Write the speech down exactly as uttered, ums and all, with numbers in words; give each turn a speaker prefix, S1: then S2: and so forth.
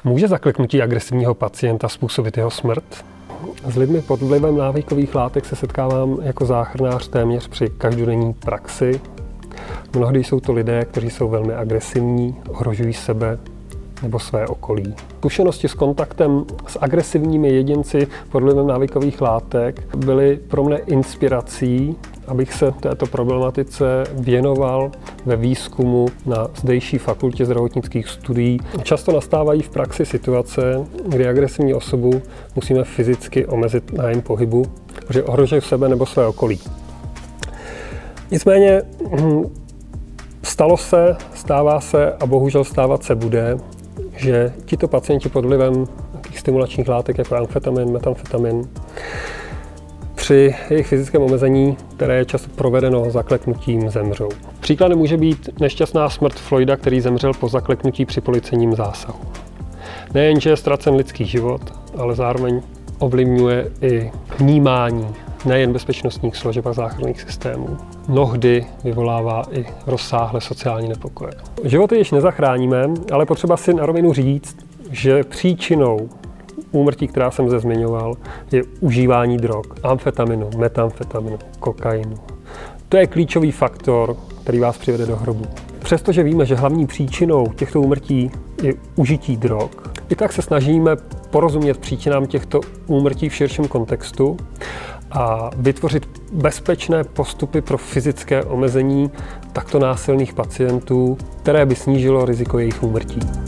S1: Může zakleknutí agresivního pacienta způsobit jeho smrt? S lidmi pod vlivem návykových látek se setkávám jako záchranář téměř při každodenní praxi. Mnohdy jsou to lidé, kteří jsou velmi agresivní, ohrožují sebe nebo své okolí. Zkušenosti s kontaktem s agresivními jedinci pod vlivem návykových látek byly pro mne inspirací, abych se této problematice věnoval ve výzkumu na zdejší fakultě zdravotnických studií. Často nastávají v praxi situace, kdy agresivní osobu musíme fyzicky omezit na jejím pohybu, protože ohrožuje sebe nebo své okolí. Nicméně stalo se, stává se a bohužel stávat se bude, že tito pacienti pod vlivem stimulačních látek jako amfetamin, metamfetamin při jejich fyzickém omezení, které je často provedeno zakleknutím, zemřou. Příkladem může být nešťastná smrt Floyda, který zemřel po zakleknutí při policejním zásahu. Nejenže je ztracen lidský život, ale zároveň ovlivňuje i vnímání nejen bezpečnostních složek a záchranných systémů. Mnohdy vyvolává i rozsáhlé sociální nepokoje. Životy již nezachráníme, ale potřeba si na rovinu říct, že příčinou úmrtí, která jsem zde zmiňoval, je užívání drog, amfetaminu, metamfetaminu, kokainu. To je klíčový faktor, který vás přivede do hrobu. Přestože víme, že hlavní příčinou těchto úmrtí je užití drog, i tak se snažíme porozumět příčinám těchto úmrtí v širším kontextu a vytvořit bezpečné postupy pro fyzické omezení takto násilných pacientů, které by snížilo riziko jejich úmrtí.